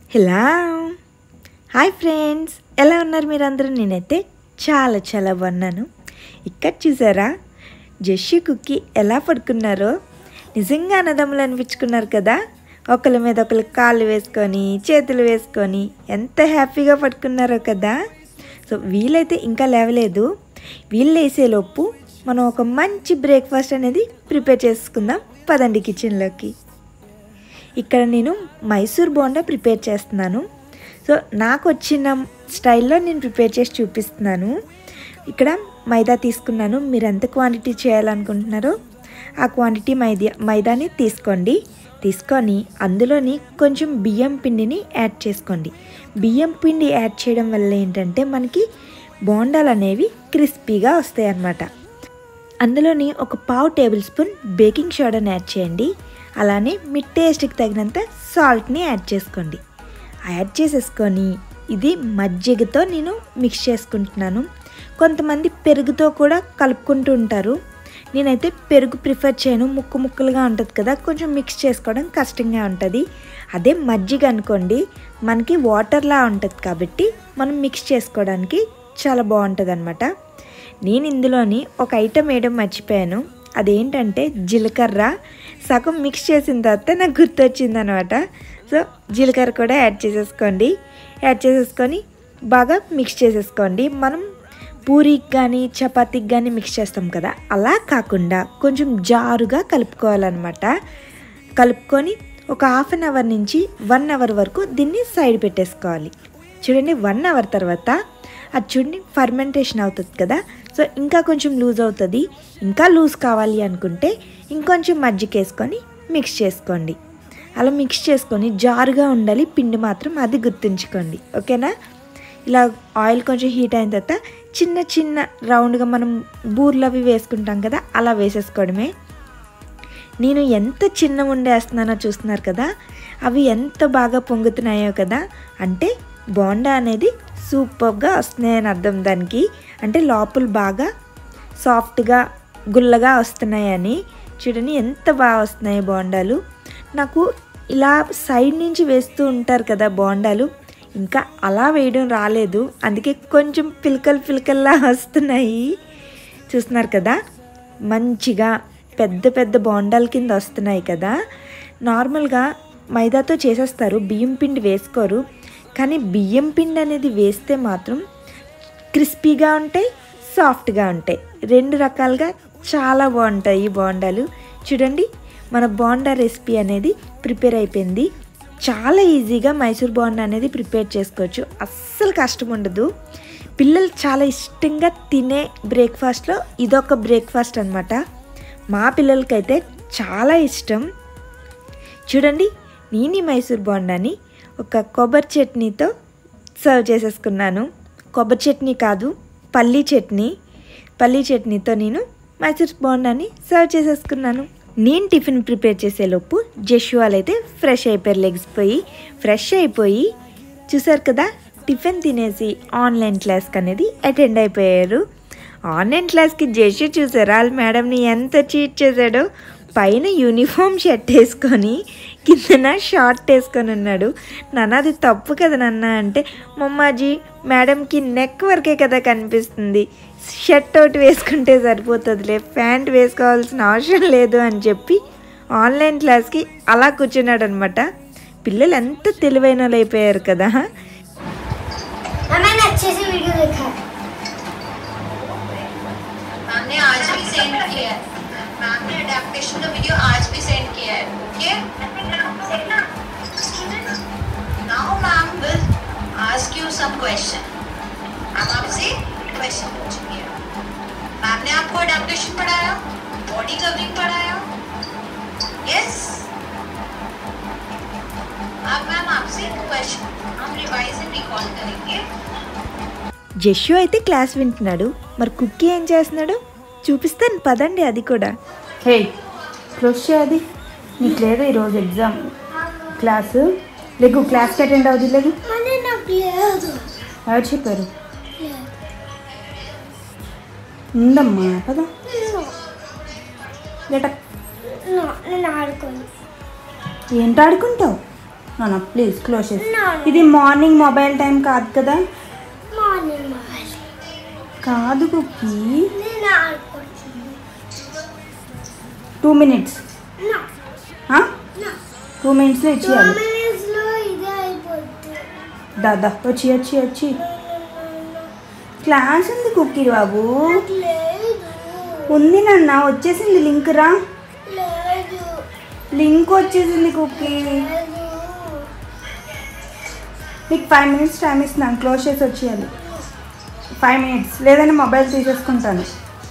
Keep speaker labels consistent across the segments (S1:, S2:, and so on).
S1: Hello hi friends, ఎలా ఉన్నారు మీరందరూ? నేనైతే చాలా బాగున్నాను. ఇక్కడ చూసారా జెషి కుక్కి ఎలా పడుకున్నారో? నిజంగా అన్నదమ్ములు అనిపించుకున్నారు కదా. ఒకళ్ళ మీద ఒకళ్ళు కాళ్ళు వేసుకొని చేతులు వేసుకొని ఎంత హ్యాపీగా పడుకున్నారో కదా. సో వీళ్ళైతే ఇంకా లేవలేదు. వీళ్ళు వేసేలోపు మనం ఒక మంచి బ్రేక్ఫాస్ట్ అనేది ప్రిపేర్ చేసుకుందాం. పదండి కిచెన్లోకి. ఇక్కడ నేను మైసూర్ బోండా ప్రిపేర్ చేస్తున్నాను. సో నాకు వచ్చిన స్టైల్లో నేను ప్రిపేర్ చేసి చూపిస్తున్నాను. ఇక్కడ మైదా తీసుకున్నాను. మీరు ఎంత క్వాంటిటీ చేయాలనుకుంటున్నారో ఆ క్వాంటిటీ మైదాని తీసుకొని అందులోని కొంచెం బియ్యం పిండిని యాడ్ చేసుకోండి. బియ్యం పిండి యాడ్ చేయడం వల్ల ఏంటంటే మనకి బోండాలు అనేవి క్రిస్పీగా వస్తాయి అన్నమాట. అందులోని ఒక 1/2 టేబుల్ స్పూన్ బేకింగ్ సోడాని యాడ్ చేయండి. అలానే మీ టేస్ట్కి తగినంత సాల్ట్ని యాడ్ చేసుకోండి. యాడ్ చేసేసుకొని ఇది మజ్జిగతో నేను మిక్స్ చేసుకుంటున్నాను. కొంతమంది పెరుగుతో కూడా కలుపుకుంటూ ఉంటారు. నేనైతే పెరుగు ప్రిఫర్ చేయను. ముక్కలుగా ఉంటుంది కదా, కొంచెం మిక్స్ చేసుకోవడం కష్టంగా ఉంటుంది. అదే మజ్జిగ అనుకోండి, మనకి వాటర్లా ఉంటుంది కాబట్టి మనం మిక్స్ చేసుకోవడానికి చాలా బాగుంటుంది అన్నమాట. నేను ఇందులోని ఒక ఐటెం వేయడం మర్చిపోయాను. అదేంటంటే జీలకర్ర. సగం మిక్స్ చేసిన తర్వాత నాకు గుర్తొచ్చింది అనమాట. సో జీలకర్ర కూడా యాడ్ చేసేసుకొని బాగా మిక్స్ చేసేసుకోండి. మనం పూరికి కానీ చపాతీకి కానీ మిక్స్ చేస్తాం కదా, అలా కాకుండా కొంచెం జారుగా కలుపుకోవాలన్నమాట. కలుపుకొని ఒక 1/2 అవర్ నుంచి 1 అవర్ వరకు దీన్ని సైడ్ పెట్టేసుకోవాలి. చూడండి, 1 అవర్ తర్వాత అది చూడండి ఫర్మెంటేషన్ అవుతుంది కదా. సో ఇంకా కొంచెం లూజ్ అవుతుంది. ఇంకా లూజ్ కావాలి అనుకుంటే ఇంకొంచెం మజ్జిగ వేసుకొని మిక్స్ చేసుకోండి. అలా మిక్స్ చేసుకొని జారుగా ఉండాలి పిండి మాత్రం, అది గుర్తుంచుకోండి. ఓకేనా? ఇలా ఆయిల్ కొంచెం హీట్ అయిన తర్వాత చిన్న రౌండ్గా మనం బూర్లు అవి వేసుకుంటాం కదా, అలా వేసేసుకోవడమే. నేను ఎంత చిన్న ఉండేస్తున్నానో చూస్తున్నారు కదా, అవి ఎంత బాగా పొంగుతున్నాయో కదా. అంటే బోండా అనేది సూపర్గా వస్తున్నాయని అర్థం. దానికి అంటే లోపల బాగా సాఫ్ట్గా గుల్లగా వస్తున్నాయని. చూడండి ఎంత బాగా వస్తున్నాయి బోండాలు. నాకు ఇలా సైడ్ నుంచి వేస్తూ ఉంటారు కదా బోండాలు, ఇంకా అలా వేయడం రాలేదు. అందుకే కొంచెం పిలకల్లా వస్తున్నాయి. చూస్తున్నారు కదా, మంచిగా పెద్ద బోండాల కింద వస్తున్నాయి కదా. నార్మల్గా మైదాతో చేసేస్తారు, బియ్యం పిండి వేసుకోరు. కానీ బియ్యం పిండి అనేది వేస్తే మాత్రం క్రిస్పీగా ఉంటాయి, సాఫ్ట్గా ఉంటాయి. 2 రకాలుగా చాలా బాగుంటాయి ఈ బోండాలు. చూడండి, మన బోండా రెసిపీ అనేది ప్రిపేర్ అయిపోయింది. చాలా ఈజీగా మైసూర్ బోండా అనేది ప్రిపేర్ చేసుకోవచ్చు. అస్సలు కష్టం ఉండదు. పిల్లలు చాలా ఇష్టంగా తినే బ్రేక్ఫాస్ట్లో ఇదొక బ్రేక్ఫాస్ట్ అనమాట. మా పిల్లలకైతే చాలా ఇష్టం. చూడండి, నేను ఈ మైసూర్ బోండాని ఒక కొబ్బరి చట్నీతో సర్వ్ చేసేసుకున్నాను. కొబ్బరి చట్నీ కాదు, పల్లీ చట్నీతో నేను మైసూర్ బోండాని సర్వ్ చేసేసుకున్నాను. నేను టిఫిన్ ప్రిపేర్ చేసేలోపు జెషు వాళ్ళైతే ఫ్రెష్ అయిపోయి చూసారు కదా, టిఫిన్ తినేసి ఆన్లైన్ క్లాస్కి అనేది అటెండ్ అయిపోయారు. ఆన్లైన్ క్లాస్కి జెషు చూసారా వాళ్ళ మేడంని ఎంత చీట్ చేశాడో. పైన యూనిఫామ్ షర్ట్ వేసుకొని కిందన షార్ట్ వేసుకొని ఉన్నాడు. నాన్న అది తప్పు కదా నాన్న అంటే, మమ్మాజీ మేడంకి నెక్ వరకే కదా కనిపిస్తుంది, షర్ట్ ఒకటి వేసుకుంటే సరిపోతుందిలే, ప్యాంట్ వేసుకోవాల్సిన అవసరం లేదు అని చెప్పి ఆన్లైన్ క్లాస్కి అలా కూర్చున్నాడు అనమాట. పిల్లలు ఎంత తెలివైన వాళ్ళు అయిపోయారు కదా.
S2: मैम ने अडैप्टेशन का वीडियो आज भी सेंड किया है. Okay, now ma'am will ask you some question. Ma'am आपसे क्वेश्चन पूछेंगे. मैम ने आपको अडैप्टेशन पढ़ाया, बॉडी कवरिंग पढ़ाया? यस. अब मैम आपसे क्वेश्चन हम रिवाइज एंड रिकॉल करेंगे.
S1: జెషు అయితే క్లాస్ వింటున్నాడు. మరి కుక్కీ ఏం చేస్తున్నాడు చూపిస్తాను పదండి. అది కూడా
S3: హే క్లోజ్ చేయది. నీకు లేదు ఈరోజు ఎగ్జామ్ క్లాసు. లేకు క్లాస్కి అటెండ్ అవుతుంది. లేదు ఎవరు చెప్పారు? ఉందమ్మా పద. ఏంటి ఆడుకుంటావు? నో ప్లీజ్ క్లోజ్ చేసి. ఇది మార్నింగ్ మొబైల్ టైం కాదు కదా. కాదు కుక్కీ. 2 minutes. 2 minutesలో ఇచ్చేయాలి. దాదా వచ్చి క్లాస్ ఉంది కుక్కీ బాబు. ఉంది నాన్న, వచ్చేసింది లింక్. రా, లింక్ వచ్చేసింది కుక్కీ. నీకు 5 minutes టైం ఇస్తున్నాను, క్లోజ్ చేసి వచ్చేయాలి. 5 minutes, లేదంటే మొబైల్ తీసేసుకుంటాను.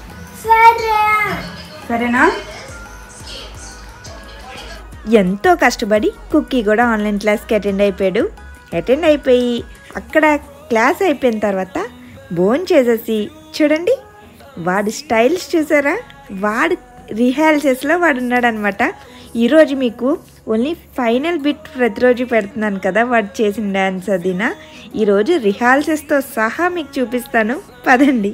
S3: సరేనా?
S1: ఎంతో కష్టపడి కుక్కీ కూడా ఆన్లైన్ క్లాస్కి అటెండ్ అయిపోయి అక్కడ క్లాస్ అయిపోయిన తర్వాత భోంచేసేసి చూడండి వాడి స్టైల్స్ చూసారా. వాడు రిహార్సల్స్లో వాడు ఉన్నాడనమాట. ఈరోజు మీకు ఓన్లీ ఫైనల్ బిట్ ప్రతిరోజు పెడుతున్నాను కదా వాడు చేసిన డ్యాన్స్. అదినా ఈరోజు రిహార్సల్స్తో సహా మీకు చూపిస్తాను, పదండి.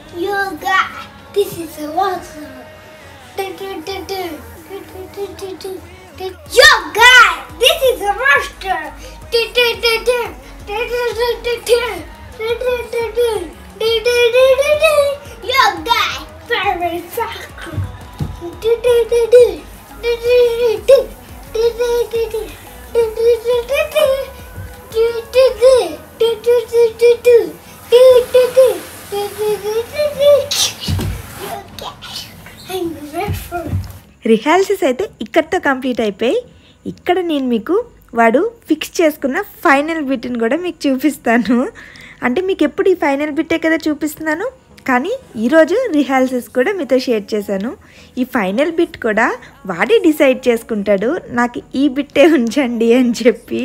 S1: రిహార్సల్స్ అయితే ఇక్కడితో కంప్లీట్ అయిపోయి ఇక్కడ నేను మీకు వాడు ఫిక్స్ చేసుకున్న ఫైనల్ బిట్ని కూడా మీకు చూపిస్తాను. అంటే మీకు ఎప్పుడు ఈ ఫైనల్ బిట్టే కదా చూపిస్తున్నాను, కానీ ఈరోజు రిహార్సల్స్ కూడా మీతో షేర్ చేశాను. ఈ ఫైనల్ బిట్ కూడా వాడే డిసైడ్ చేసుకుంటాడు నాకు ఈ బిట్టే ఉంచండి అని చెప్పి.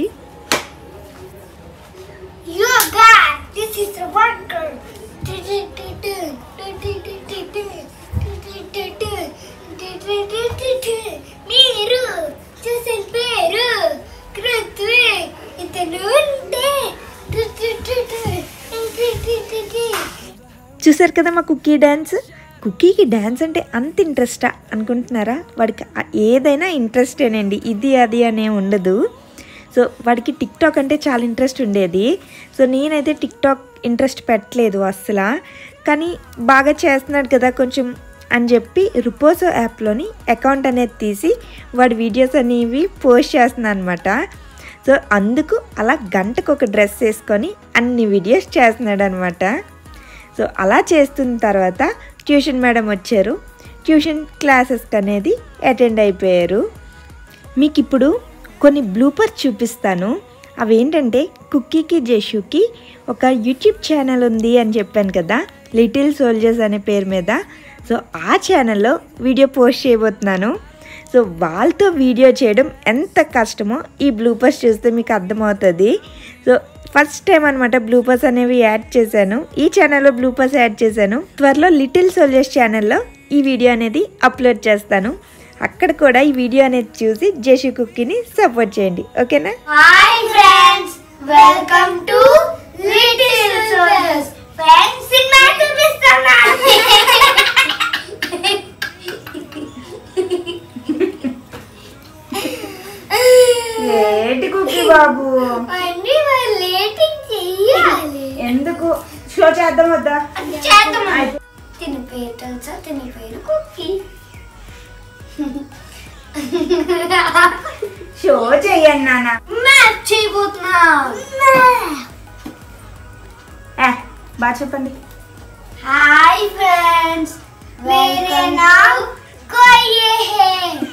S1: చూసారు కదా మా కుక్కీ డ్యాన్స్. కుక్కీకి డ్యాన్స్ అంటే అంత ఇంట్రెస్టా అనుకుంటున్నారా? వాడికి ఏదైనా ఇంట్రెస్టేనండి, ఇది అది అనే ఉండదు. సో వాడికి టిక్టాక్ అంటే చాలా ఇంట్రెస్ట్ ఉండేది. సో నేనైతే టిక్టాక్ ఇంట్రెస్ట్ పెట్టలేదు అసలు. కానీ బాగా చేస్తున్నాడు కదా కొంచెం అని చెప్పి రుపోసో యాప్లోని అకౌంట్ అనేది తీసి వాడి వీడియోస్ అనేవి పోస్ట్ చేస్తున్నాను అనమాట. సో అందుకు అలా గంటకు ఒక డ్రెస్ వేసుకొని అన్ని వీడియోస్ చేస్తున్నాడు అనమాట. సో అలా చేస్తున్న తర్వాత ట్యూషన్ మేడం వచ్చారు. ట్యూషన్ క్లాసెస్కి అనేది అటెండ్ అయిపోయారు. మీకు ఇప్పుడు కొన్ని బ్లూపర్స్ చూపిస్తాను. అవేంటంటే కుక్కీకి జెషుకి ఒక యూట్యూబ్ ఛానల్ ఉంది అని చెప్పాను కదా, లిటిల్ సోల్జర్స్ అనే పేరు మీద. సో ఆ ఛానల్లో వీడియో పోస్ట్ చేయబోతున్నాను. సో వాళ్ళతో వీడియో చేయడం ఎంత కష్టమో ఈ బ్లూపర్స్ చూస్తే మీకు అర్థమవుతుంది. సో ఫస్ట్ టైం అనమాట బ్లూపర్స్ అనేవి యాడ్ చేశాను. ఈ ఛానల్లో బ్లూపర్స్ యాడ్ చేశాను. త్వరలో లిటిల్ సోల్జర్స్ ఛానల్లో ఈ వీడియో అనేది అప్లోడ్ చేస్తాను. అక్కడ కూడా ఈ వీడియో అనేది చూసి జెషు కుక్కీని సపోర్ట్ చేయండి, ఓకేనా?
S4: Hi friends, welcome to little soldiers. Friends cinema చూపిస్తున్నా.
S3: ఏంటి కుక్కీ బాబు,
S4: అన్ని లేటింగ్ చెయ్యాలి.
S3: ఎందుకు షో చేద్దాం వద్దా?
S4: చేద్దాం. తిని పేరు తెలుసా? తిని పేరు కుక్కీ.
S3: షో చెయ్యండి నాన్న.
S4: మ్యాప్ చేయబోతున్నా.
S3: బాగా చెప్పండి.
S4: హాయ్ ఫ్రెండ్స్, मेरे नाम कोई है.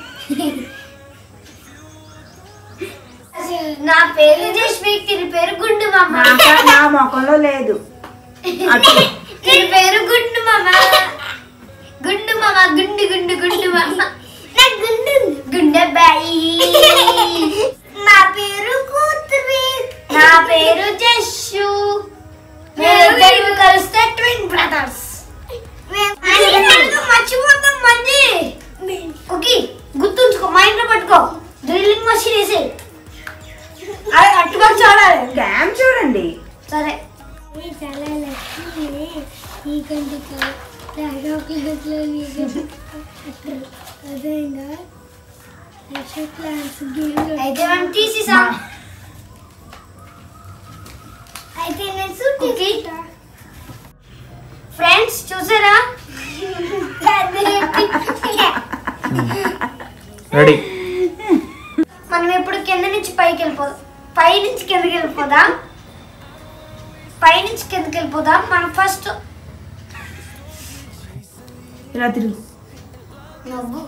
S4: నా పేరు జస్వీక్, తిని పేరు గుండు మామ.
S3: నా మొఖంలో లేదు.
S4: తిని పేరు గుండు మామ. గుండు మామ, గుండు గుండు గుండు మామ. నా గుండు గుండె బాయి. నా పేరు కూతురి. నా పేరు జస్సు. మేము కలిస్తే ట్విన్ బ్రదర్స్. మర్చిపోతాం మంది. ఓకే, గుర్తుంచుకో, మైండ్ లో పట్టుకో. డ్రిల్లింగ్ మషిన్ వేసే అట్టుగా చూడాలి.
S3: క్యామ్ చూడండి.
S4: సరే. అయితే మనం తీసేసాం. అయితే నేను తీసుకుంటా. ఫ్రెండ్స్ చూసారా
S5: రెడీ.
S4: మనం ఇప్పుడు కింద నుంచి పైకి వెళ్ళిపోదాం. పై నుంచి కిందకి వెళ్ళిపోదాం. పై నుంచి కిందకి వెళ్ళిపోదాం. మనం ఫస్ట్
S3: రాత్రి
S4: నవ్వు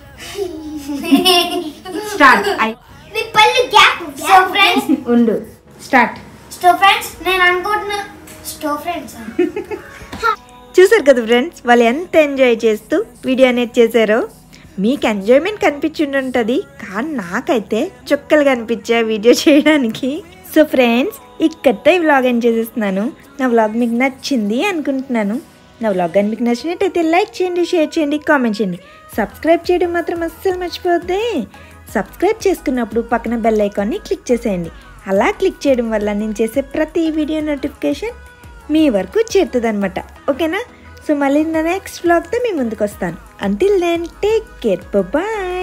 S3: స్టార్ట్.
S4: నీ పళ్ళు గ్యాప్. సో ఫ్రెండ్స్
S3: ఉండు స్టార్ట్.
S4: ఫ్రెండ్స్ నేను అనుకుంటున్నా ఫ్రెండ్స్
S1: చూసారు కదా ఫ్రెండ్స్, వాళ్ళు ఎంత ఎంజాయ్ చేస్తూ వీడియో అనేది చేశారో. మీకు ఎంజాయ్మెంట్ కనిపించుంటుంది, కానీ నాకైతే చుక్కలు కనిపించా వీడియో చేయడానికి. సో ఫ్రెండ్స్, ఇక్కడితో ఈ వ్లాగ్ ఎండ్ చేసేస్తున్నాను. నా వ్లాగ్ మీకు నచ్చింది అనుకుంటున్నాను. నా వ్లాగ్ కానీ మీకు నచ్చినట్టయితే లైక్ చేయండి, షేర్ చేయండి, కామెంట్ చేయండి. సబ్స్క్రైబ్ చేయడం మాత్రం అస్సలు మర్చిపోద్దే. సబ్స్క్రైబ్ చేసుకున్నప్పుడు పక్కన బెల్ ఐకాన్ని క్లిక్ చేసేయండి. అలా క్లిక్ చేయడం వల్ల నేను చేసే ప్రతి వీడియో నోటిఫికేషన్ మీ వరకు చేరుతుంది అనమాట. ఓకేనా? సో మళ్ళీ నా నెక్స్ట్ వ్లాగ్తో మీ ముందుకు వస్తాను. Until then take care, bye.